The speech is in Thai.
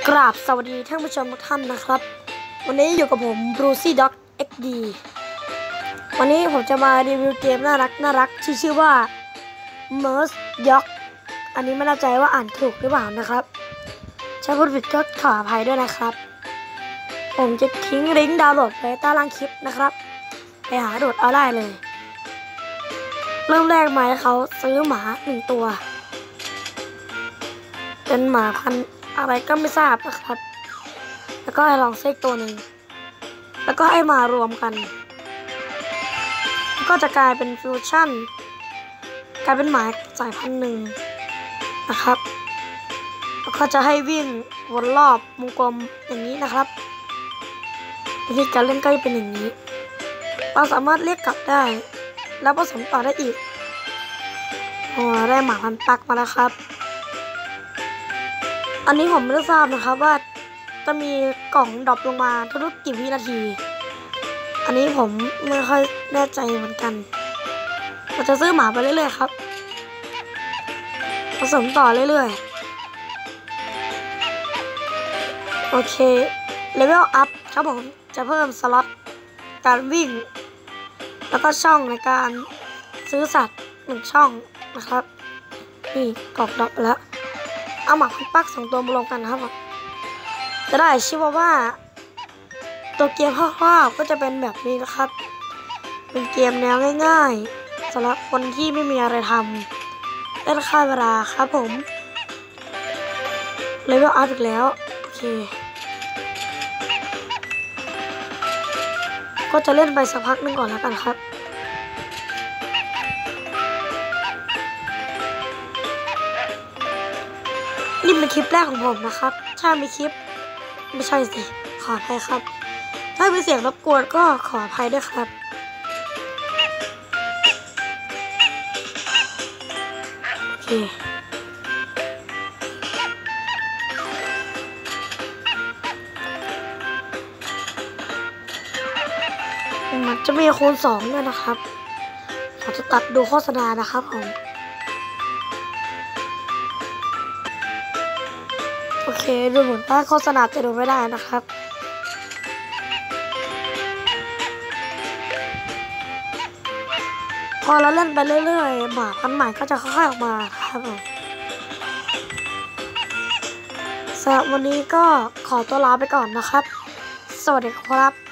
กราบสวัสดีท่านผู้ชมทุกท่านนะครับวันนี้อยู่กับผม Brucey Dog XD วันนี้ผมจะมารีวิวเกมน่ารักที่ชื่อว่า Merge Dog อันนี้ไม่แน่ใจว่าอ่านถูกหรือเปล่านะครับถ้าพูดผิดก็ขออภัยด้วยนะครับผมจะทิ้งลิงก์ดาวน์โหลดไว้ใต้ล่างคลิปนะครับไปหาโหลดเอาได้เลยเริ่มแรกมาให้เขาซื้อหมา1ตัวเป็นหมาพันธุ์อะไรก็ไม่ทราบนะครับแล้วก็ให้ลองเซ็กตัวหนึ่งแล้วก็ให้มารวมกันก็จะกลายเป็นฟิวชั่นกลายเป็นหมาสายพันธุ์หนึ่งนะครับแล้วก็จะให้วิ่งวนรอบวงกลมอย่างนี้นะครับวิธีการเล่นก็จะเป็นอย่างนี้เราสามารถเรียกกลับได้แล้วผสมต่อได้อีกได้หมาพันธุ์ปักมาแล้วครับอันนี้ผมไม่ได้ทราบนะครับว่าจะมีกล่องดรอปลงมาทุกๆกี่วินาทีอันนี้ผมไม่ค่อยแน่ใจเหมือนกันเราจะซื้อหมาไปเรื่อยๆครับผสมต่อเรื่อยๆโอเคเลเวลอัพครับผมจะเพิ่มสล็อตการวิ่งแล้วก็ช่องในการซื้อสัตว์1ช่องนะครับนี่กล่องดรอปแล้วเอาหมาพันปัก2ตัวมารวมกันนะครับจะได้ชื่อว่าตัวเกมคร่าวๆก็จะเป็นแบบนี้นะครับเป็นเกมแนวง่ายๆสำหรับคนที่ไม่มีอะไรทำเล่นฆ่าเวลาครับผมเลเวลอัพอีกแล้วโอเคก็จะเล่นไปสักพักนึงก่อนแล้วกันครับนี่เป็นคลิปแรกของผมนะครับถ้ามีคลิปไม่ใช่สิขออภัยครับถ้ามีเสียงรบกวนก็ขออภัยด้วยครับโอเคมันจะมีคูณ2ด้วยนะครับผมจะตัดดูโฆษณานะครับผมโอเคดูเหมือนว่าโฆษณาจะดูไม่ได้นะครับพอเราเล่นไปเรื่อยๆหมาพันธุ์ใหม่ก็จะค่อยๆออกมาครับผมสำหรับวันนี้ก็ขอตัวลาไปก่อนนะครับสวัสดีครับ